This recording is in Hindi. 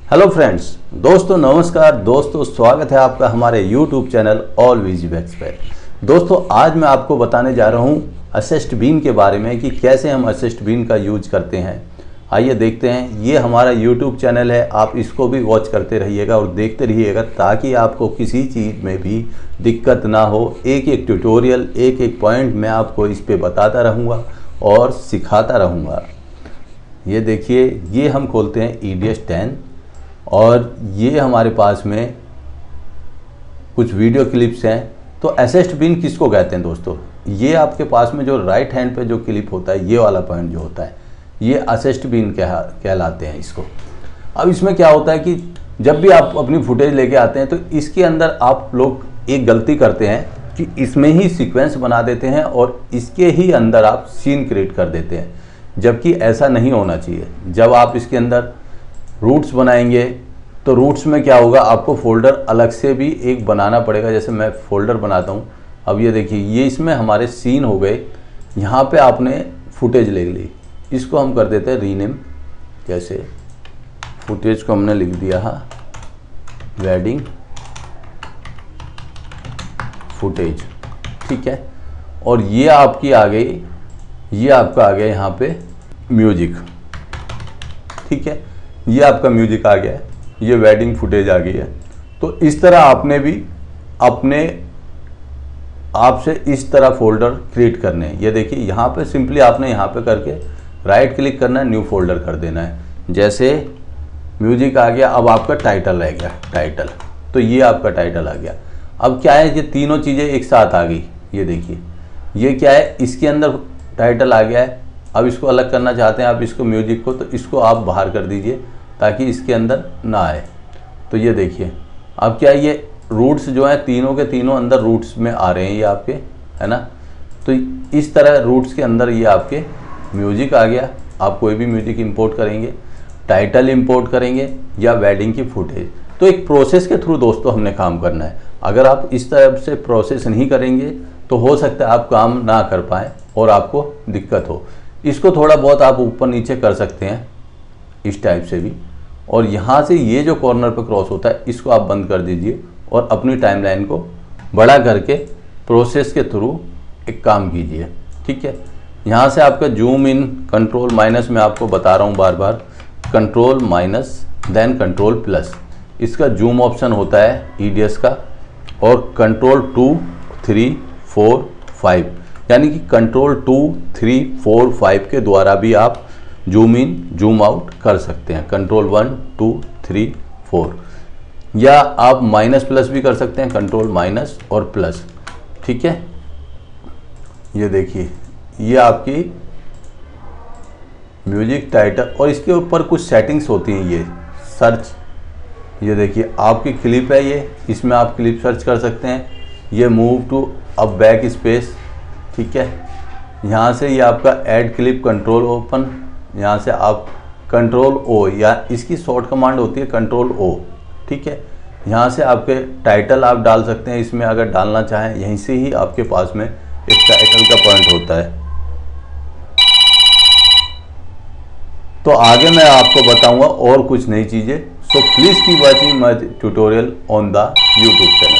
हेलो फ्रेंड्स, दोस्तों नमस्कार। दोस्तों स्वागत है आपका हमारे YouTube चैनल ऑल विजीबैक्स पर। दोस्तों आज मैं आपको बताने जा रहा हूँ असिस्ट बीन के बारे में कि कैसे हम असिस्ट बीन का यूज करते हैं। आइए देखते हैं। ये हमारा YouTube चैनल है, आप इसको भी वॉच करते रहिएगा और देखते रहिएगा ताकि आपको किसी चीज़ में भी दिक्कत ना हो। एक एक ट्यूटोरियल, एक एक पॉइंट मैं आपको इस पे बताता रहूँगा और सिखाता रहूँगा। ये देखिए, ये हम खोलते हैं EDS 10 और ये हमारे पास में कुछ वीडियो क्लिप्स हैं। तो असिस्ट बीन किसको कहते हैं दोस्तों? ये आपके पास में जो राइट हैंड पे जो क्लिप होता है, ये वाला पॉइंट जो होता है, ये असिस्ट बीन कहलाते हैं इसको। अब इसमें क्या होता है कि जब भी आप अपनी फुटेज लेके आते हैं तो इसके अंदर आप लोग एक गलती करते हैं कि इसमें ही सीक्वेंस बना देते हैं और इसके ही अंदर आप सीन क्रिएट कर देते हैं, जबकि ऐसा नहीं होना चाहिए। जब आप इसके अंदर रूट्स बनाएंगे तो रूट्स में क्या होगा, आपको फोल्डर अलग से भी एक बनाना पड़ेगा। जैसे मैं फोल्डर बनाता हूँ। अब ये देखिए, ये इसमें हमारे सीन हो गए। यहाँ पे आपने फुटेज ले ली, इसको हम कर देते हैं रीनेम। जैसे फुटेज को हमने लिख दिया है वेडिंग फुटेज, ठीक है। और ये आपकी आ गई, ये आपका आ गया यहाँ पे म्यूजिक, ठीक है। ये आपका म्यूजिक आ गया है, ये वेडिंग फुटेज आ गई है। तो इस तरह आपने भी अपने आप से इस तरह फोल्डर क्रिएट करने हैं। ये देखिए, यहाँ पे सिंपली आपने यहाँ पे करके राइट क्लिक करना है, न्यू फोल्डर कर देना है। जैसे म्यूजिक आ गया, अब आपका टाइटल रह गया, टाइटल। तो ये आपका टाइटल आ गया। अब क्या है, ये तीनों चीज़ें एक साथ आ गई। ये देखिए, ये क्या है, इसके अंदर टाइटल आ गया है। अब इसको अलग करना चाहते हैं आप, इसको म्यूजिक को, तो इसको आप बाहर कर दीजिए ताकि इसके अंदर ना आए। तो ये देखिए, अब क्या है, ये रूट्स जो हैं तीनों के तीनों अंदर रूट्स में आ रहे हैं, ये आपके, है ना। तो इस तरह रूट्स के अंदर ये आपके म्यूजिक आ गया। आप कोई भी म्यूजिक इंपोर्ट करेंगे, टाइटल इंपोर्ट करेंगे या वेडिंग की फुटेज। तो एक प्रोसेस के थ्रू दोस्तों हमने काम करना है। अगर आप इस तरह से प्रोसेस नहीं करेंगे तो हो सकता है आप काम ना कर पाएँ और आपको दिक्कत हो। इसको थोड़ा बहुत आप ऊपर नीचे कर सकते हैं इस टाइप से भी। और यहाँ से ये जो कॉर्नर पे क्रॉस होता है, इसको आप बंद कर दीजिए और अपनी टाइमलाइन को बड़ा करके प्रोसेस के थ्रू एक काम कीजिए, ठीक है। यहाँ से आपका जूम इन, कंट्रोल माइनस, मैं आपको बता रहा हूँ बार बार, control minus then control plus. इसका जूम ऑप्शन होता है EDS का, और कंट्रोल 2, 3, 4, 5, यानी कि कंट्रोल 2, 3, 4, 5 के द्वारा भी आप जूम इन जूम आउट कर सकते हैं। कंट्रोल 1, 2, 3, 4, या आप माइनस प्लस भी कर सकते हैं, कंट्रोल माइनस और प्लस, ठीक है। ये देखिए, ये आपकी म्यूजिक टाइटल, और इसके ऊपर कुछ सेटिंग्स होती हैं। ये सर्च, ये देखिए आपकी क्लिप है, ये इसमें आप क्लिप सर्च कर सकते हैं। ये मूव टू अब बैक स्पेस, ठीक है। यहाँ से ये आपका ऐड क्लिप, कंट्रोल ओपन, यहाँ से आप कंट्रोल O, या इसकी शॉर्ट कमांड होती है कंट्रोल O, ठीक है। यहाँ से आपके टाइटल आप डाल सकते हैं इसमें, अगर डालना चाहें। यहीं से ही आपके पास में एक टाइटल का पॉइंट होता है। तो आगे मैं आपको बताऊंगा और कुछ नई चीज़ें। So please keep watching my tutorial on the YouTube channel.